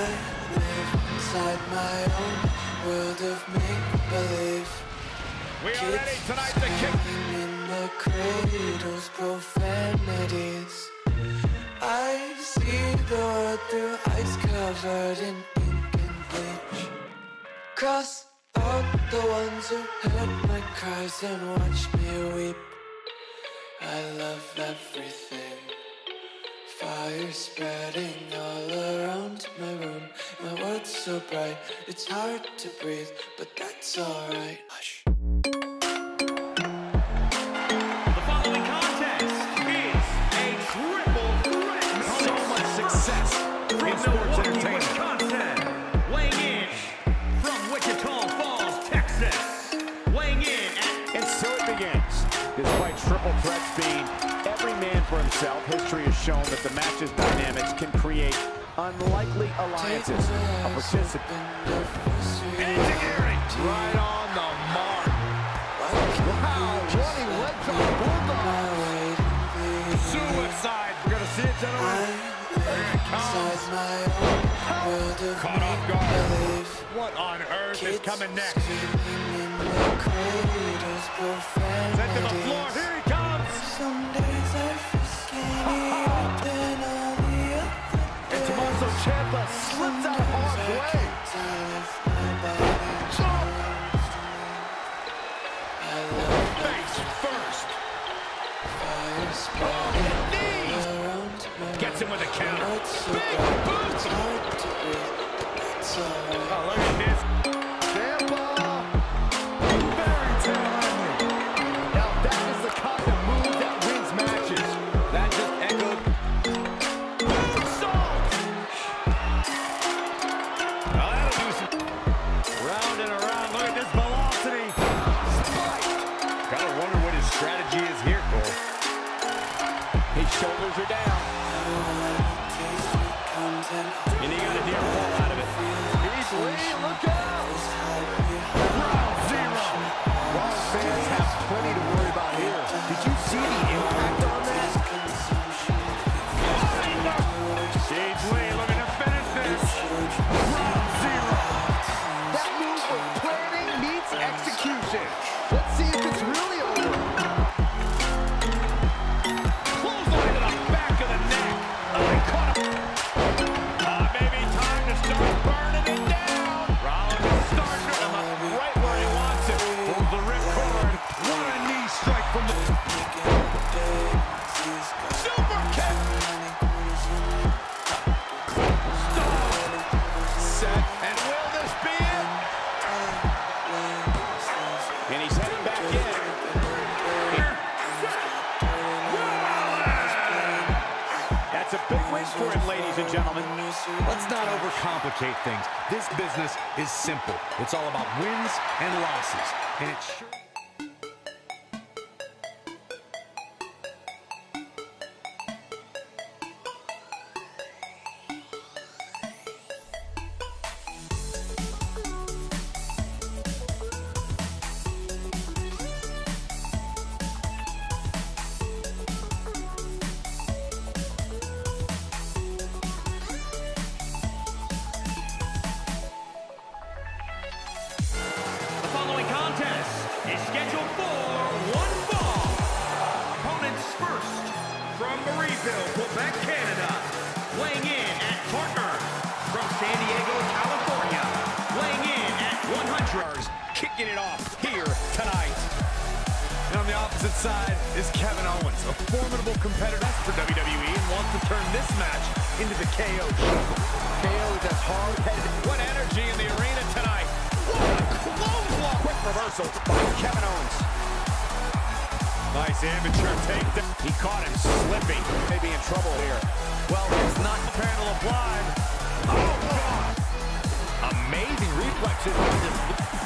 live inside my own world of make-believe. We are ready tonight to kick in the cradles, profanities. I see the world through ice covered in ink and bleach. Cross out the ones who heard my cries and watched me weep. I love everything. Fire spreading all around my room. My world's so bright, it's hard to breathe, but that's alright. Hush. The following contest is a triple threat. So much success from Milwaukee, Wisconsin. Weighing in from Wichita Falls, Texas. Weighing in at... And so it begins. Despite triple threats being every man for himself, history has shown that the match's dynamics can create unlikely alliances. A participant. Right on the mark. Wow, running leg drop bulldog. Suicide. We're going to see it, gentlemen. There it comes. Caught off guard. What on earth is coming next? Sent to the floor. Here he comes. Some days I feel skinnier than all the other. And Tommaso Ciampa slips out hard way. Face first. Gets him with a counter. Big boot. Oh, look at this. Ciampa. Very talented. Now that is the kind of move that wins matches. That just echoed. Moonsault. Oh, that'll do some. Round and around. Look at this velocity. Spiked. Gotta wonder what his strategy is here, Cole. His shoulders are down. And he got a near fall out of it. He's lean, look out! Round zero. Raw fans have plenty to worry about here. Did you see the impact on that? Sage Lee looking to finish this. Round zero. That move was planning meets execution. Let's see if it's really over. Clothesline to the back of the neck. Oh, he caught him. Maybe time to start burning it down. Rollins is starting him up right where he wants it. Pulls the ripcord. What a knee strike from the... Super kick. Stop. Set. And will this be it? And he's heading back in. That's a big win for him, ladies and gentlemen. Let's not overcomplicate things. This business is simple. It's all about wins and losses. And it's sure... Is scheduled for one fall. Opponents first from Marieville, Quebec, Canada. Weighing in at partner from San Diego, California. Weighing in at 100. Kicking it off here tonight. And on the opposite side is Kevin Owens, a formidable competitor for WWE and wants to turn this match into the KO show. KO is as hard-headed. What energy in the arena tonight. What a clothesline. Quick reversal by Kevin Owens. Nice amateur takedown. He caught him slipping. Maybe in trouble here. Well, it's not the panel of blind. Oh, God. Amazing reflexes on this.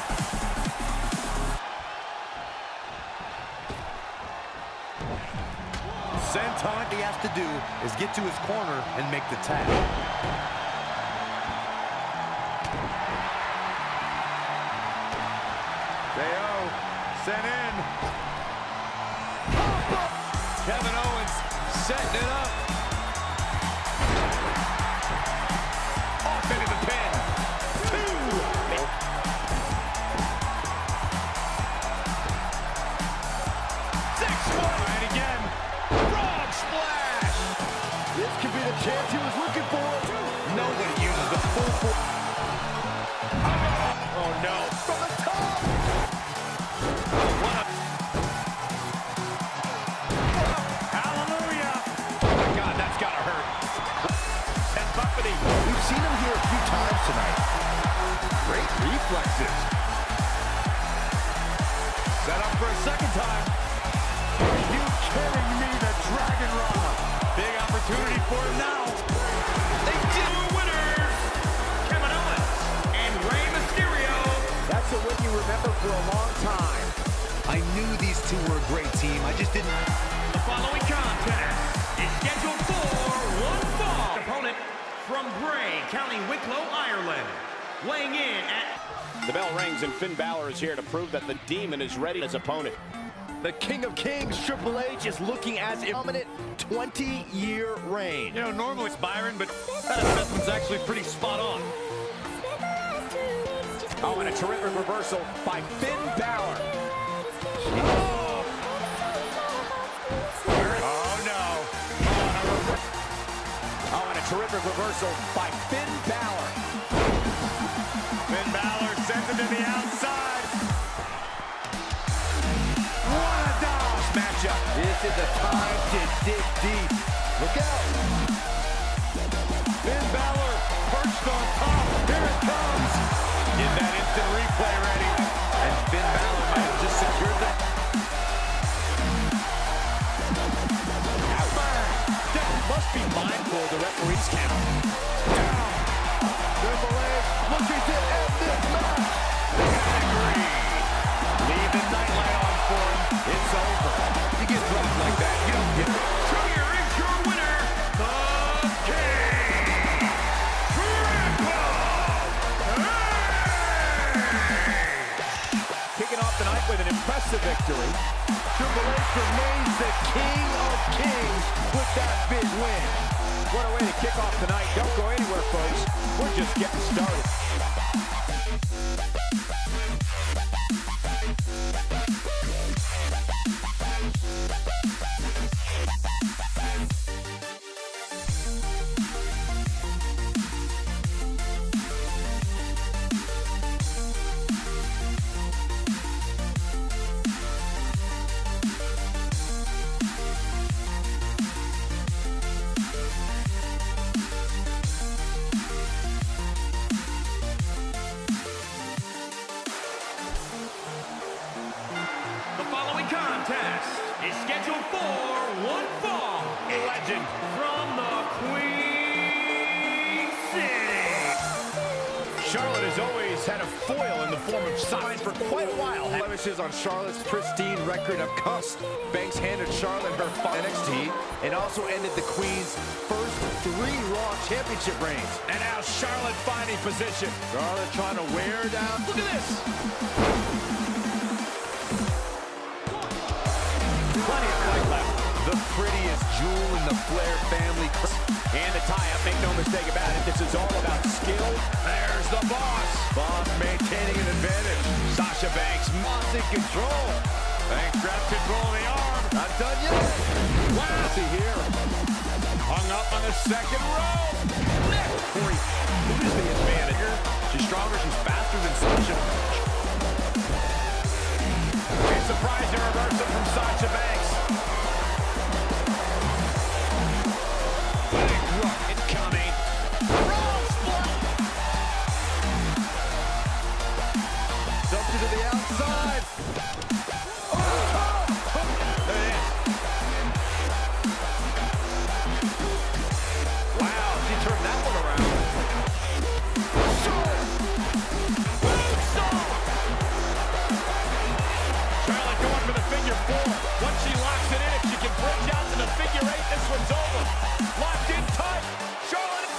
Senton, he has to do is get to his corner and make the tag. KO sent in. Kevin Owens setting it up. Off into the reflexes. Set up for a second time. Are you kidding me? The Dragon Rana. Big opportunity for him now. They did winners. Kevin Owens and Rey Mysterio. That's a win you remember for a long time. I knew these two were a great team. I just didn't. The following contest is scheduled for one fall. Opponent from Bray, County Wicklow, Ireland. Weighing in at... The bell rings and Finn Balor is here to prove that the Demon is ready as opponent. The King of Kings, Triple H, is looking at a dominant 20-year reign. You know, normally it's Byron, but that assessment's actually pretty spot on. Oh, and a terrific reversal by Finn Balor. Oh, no. Oh, and a terrific reversal by Finn Balor. Finn Balor sends him to the outside. What a dodge matchup. This is the time to dig deep. Look out. Finn Balor perched on top. Here it comes. Get that instant replay ready. And Finn Balor might have just secured that. Must be mindful of the referee's count. Down. Triple H looking to end this match. Pedigree. Leave the nightlight on for him. It's over. You get dropped like that, you don't get it. So here is your winner, the King, Triple H. Kicking off the night with an impressive victory. Triple H remains the King of Kings with that big win. What a way to kick off the night. Don't go anywhere, folks. We're just getting started. Contest is scheduled for one fall. A legend From the Queen City. Charlotte has always had a foil in the form of signs for quite a while. Blemishes on Charlotte's pristine record of cuss. Banks handed Charlotte her NXT and also ended the Queen's first 3 Raw championship reigns. And now Charlotte finding position. Charlotte trying to wear her down. Look at this. Plenty of fight left. The prettiest jewel in the Flair family. And the tie-up, make no mistake about it, this is all about skill. There's the boss. Boss maintaining an advantage. Sasha Banks, Moss in control. Banks grabs control of the arm. Not done yet. Wow. See here. Hung up on the second row. Corey, who is the advantage? She's stronger, she's faster than Sasha. A surprising reversal from Sasha Banks. Big rock incoming. Dumped it to the outside. There it is. Wow, she turned that one around. Charlotte going for the figure 4. Once she locks it in, if she can bridge out to the figure 8, this one's over. Locked in tight. Charlotte.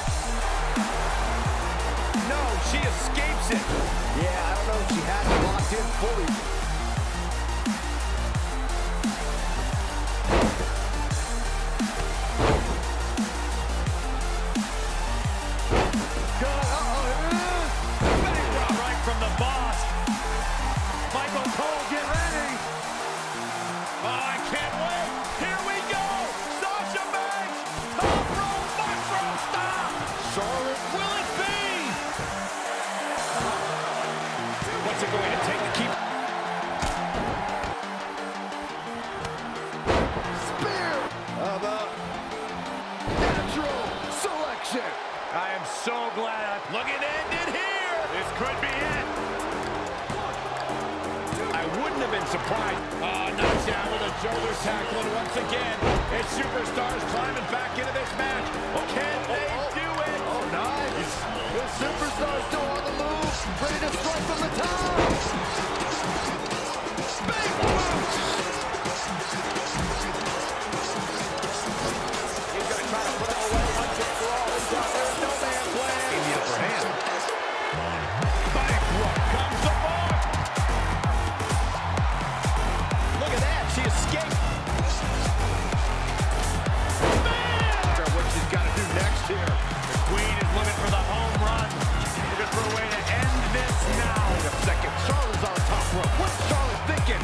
No, she escapes it. Yeah, I don't know if she had it locked in fully. Right from the boss. Michael Cole, get ready. Oh, I can't wait. Here we go. Sasha Banks. Top rope, back rope stop. Charlotte, will it be? What's it going to take to keep? Spear of a natural selection. I am so glad I'm looking to end it here. This could be it. I wouldn't have been surprised. Knocks down with a shoulder tackle, and once again, it's superstars climbing back into this match. Can they do it? Oh, nice. The superstar's still on the move, ready to strike from the top. Big boot! He's going to try to put him away once and for all. He's out there, no man's land. In the upper hand. Bankrupt comes the bar. Look at that, she escaped. What she's got to do next here. The Queen is looking for the home run. Looking for a way to end this now. Wait a second. Charlotte's on the top rope. What's Charlotte thinking?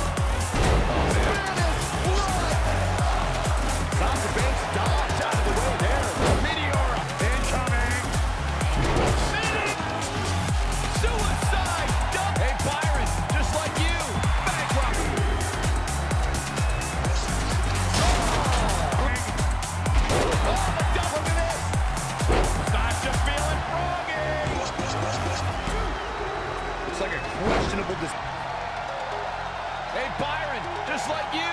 Sasha Banks dodged out of the way there. Meteora incoming. Suicide. Hey, Byron, just like you. Bankrupt. Oh, the double to this. Sasha feeling froggy. It's like a questionable decision. Hey, Byron, just like you.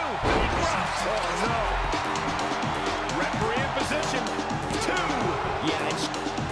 Oh, no. Referee in position. 2. Yeah, it's